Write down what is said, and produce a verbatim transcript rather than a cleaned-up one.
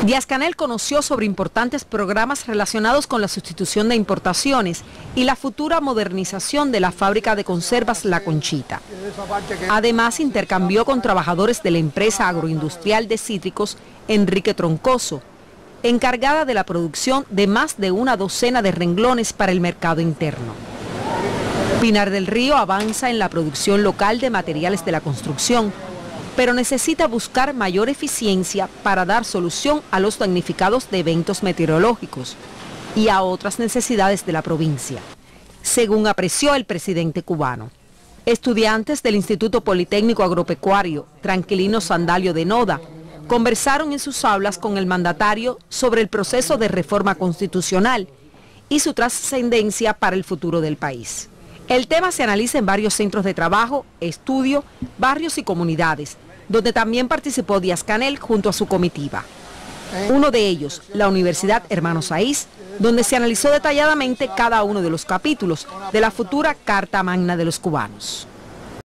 Díaz-Canel conoció sobre importantes programas relacionados con la sustitución de importaciones y la futura modernización de la fábrica de conservas La Conchita. Además, intercambió con trabajadores de la empresa agroindustrial de cítricos Enrique Troncoso, encargada de la producción de más de una docena de renglones para el mercado interno. Pinar del Río avanza en la producción local de materiales de la construcción, pero necesita buscar mayor eficiencia para dar solución a los damnificados de eventos meteorológicos y a otras necesidades de la provincia, según apreció el presidente cubano. Estudiantes del Instituto Politécnico Agropecuario Tranquilino Sandalio de Noda conversaron en sus aulas con el mandatario sobre el proceso de reforma constitucional y su trascendencia para el futuro del país. El tema se analiza en varios centros de trabajo, estudio, barrios y comunidades, donde también participó Díaz-Canel junto a su comitiva. Uno de ellos, la Universidad Hermano Sáiz, donde se analizó detalladamente cada uno de los capítulos de la futura Carta Magna de los Cubanos.